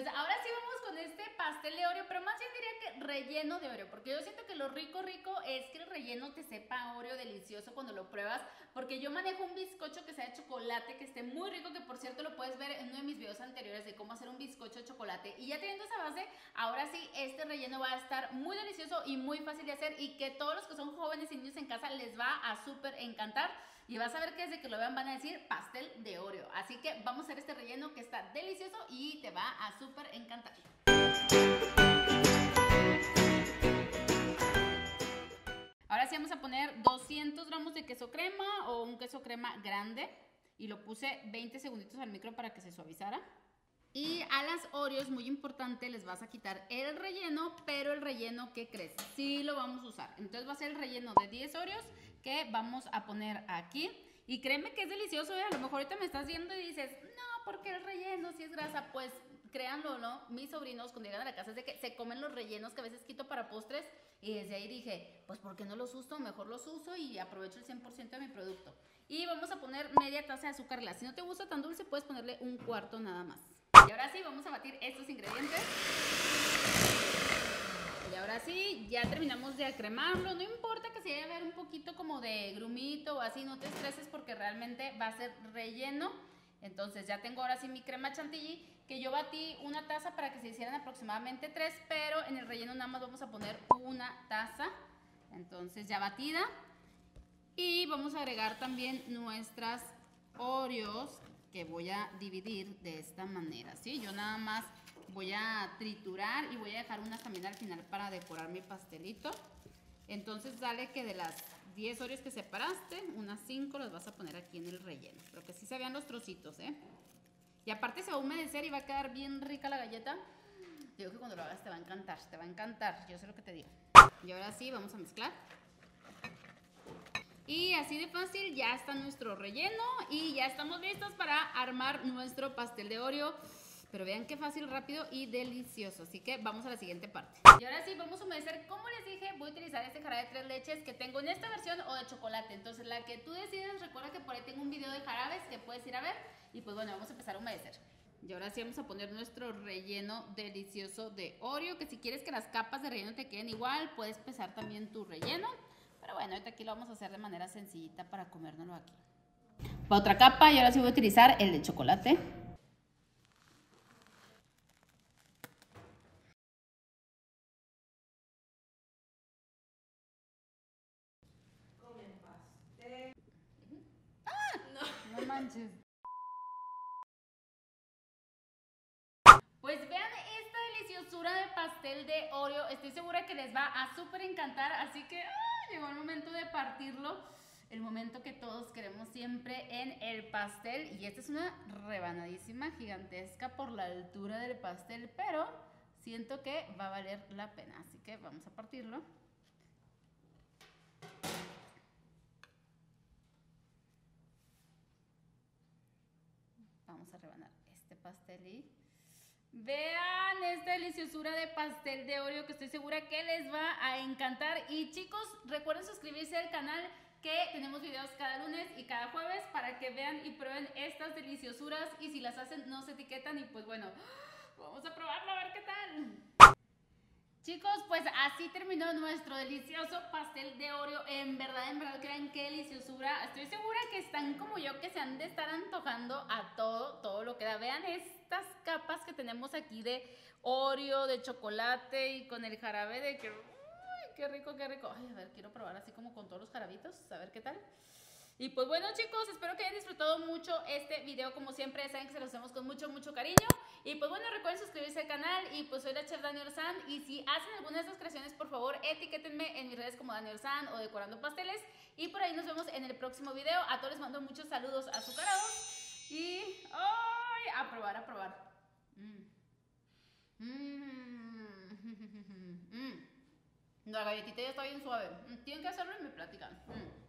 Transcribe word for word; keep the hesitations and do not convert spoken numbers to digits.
Pues ahora sí vamos con este pastel de Oreo, pero más bien diría que relleno de Oreo, porque yo siento que lo rico rico es que el relleno te sepa Oreo delicioso cuando lo pruebas, porque yo manejo un bizcocho que sea de chocolate, que esté muy rico, que por cierto lo puedes ver en uno de mis videos anteriores de cómo hacer un bizcocho de chocolate, y ya teniendo esa base, ahora sí este relleno va a estar muy delicioso y muy fácil de hacer, y que todos los que son jóvenes y niños en casa les va a súper encantar. Y vas a ver que desde que lo vean van a decir pastel de Oreo. Así que vamos a hacer este relleno que está delicioso y te va a súper encantar. Ahora sí vamos a poner doscientos gramos de queso crema o un queso crema grande. Y lo puse veinte segunditos al micro para que se suavizara. Y a las Oreos, muy importante, les vas a quitar el relleno, pero el relleno, ¿qué crees? Sí lo vamos a usar. Entonces va a ser el relleno de diez Oreos que vamos a poner aquí. Y créeme que es delicioso, ¿eh? A lo mejor ahorita me estás viendo y dices, no, ¿por qué el relleno si es grasa? Pues créanlo, ¿no? Mis sobrinos cuando llegan a la casa es de que se comen los rellenos que a veces quito para postres. Y desde ahí dije, pues ¿por qué no los uso? Mejor los uso y aprovecho el cien por ciento de mi producto. Y vamos a poner media taza de azúcar glass. Si no te gusta tan dulce, puedes ponerle un cuarto nada más. Y ahora sí, vamos a batir estos ingredientes. Y ahora sí, ya terminamos de acremarlo. No importa que se vaya a ver un poquito como de grumito o así, no te estreses porque realmente va a ser relleno. Entonces ya tengo ahora sí mi crema chantilly, que yo batí una taza para que se hicieran aproximadamente tres, pero en el relleno nada más vamos a poner una taza. Entonces ya batida. Y vamos a agregar también nuestras Oreos, que voy a dividir de esta manera, ¿sí? Yo nada más voy a triturar y voy a dejar unas también al final para decorar mi pastelito. Entonces dale que de las diez Oreos que separaste, unas cinco las vas a poner aquí en el relleno, pero que sí se vean los trocitos, ¿eh? Y aparte se va a humedecer y va a quedar bien rica la galleta. Digo que cuando lo hagas te va a encantar, te va a encantar, yo sé lo que te digo. Y ahora sí, vamos a mezclar. Y así de fácil ya está nuestro relleno y ya estamos listos para armar nuestro pastel de Oreo. Pero vean qué fácil, rápido y delicioso. Así que vamos a la siguiente parte. Y ahora sí, vamos a humedecer. Como les dije, voy a utilizar este jarabe de tres leches que tengo en esta versión o de chocolate. Entonces la que tú decides, recuerda que por ahí tengo un video de jarabes que puedes ir a ver. Y pues bueno, vamos a empezar a humedecer. Y ahora sí vamos a poner nuestro relleno delicioso de Oreo. Que si quieres que las capas de relleno te queden igual, puedes pesar también tu relleno. Pero bueno, ahorita aquí lo vamos a hacer de manera sencillita para comérnoslo aquí. Para otra capa, y ahora sí voy a utilizar el de chocolate. Comen pastel. ¡Ah! No, no manches. Pues vean esta deliciosura de pastel de Oreo. Estoy segura que les va a súper encantar. Así que ¡ah! Llegó el momento de partirlo. El momento que todos queremos siempre en el pastel. Y esta es una rebanadísima gigantesca por la altura del pastel. Pero siento que va a valer la pena. Así que vamos a partirlo. Vamos a rebanar este pastel y vean esta deliciosura de pastel de Oreo que estoy segura que les va a encantar. Y chicos, recuerden suscribirse al canal, que tenemos videos cada lunes y cada jueves para que vean y prueben estas deliciosuras. Y si las hacen, no se etiquetan. Y pues bueno, vamos a probarlo a ver qué tal. Chicos, pues así terminó nuestro delicioso pastel de Oreo. En verdad, en verdad, crean qué deliciosura. Estoy segura que están como yo, que se han de estar antojando a todo, todo lo que da. Vean estas capas que tenemos aquí de Oreo, de chocolate y con el jarabe de que... ¡Uy, qué rico, qué rico! Ay, a ver, quiero probar así como con todos los jarabitos, a ver qué tal. Y pues bueno, chicos, espero que hayan disfrutado mucho este video. Como siempre, saben que se los hacemos con mucho, mucho cariño. Y pues bueno, recuerden suscribirse al canal. Y pues soy la chef Dani Orzán. Y si hacen alguna de estas creaciones, por favor, etiquétenme en mis redes como Dani Orzán o Decorando Pasteles. Y por ahí nos vemos en el próximo video. A todos les mando muchos saludos azucarados. Y... ¡ay! A probar, a probar. Mmm. Mmm. Mmm. La galletita ya está bien suave. Tienen que hacerlo y me platican. Mm.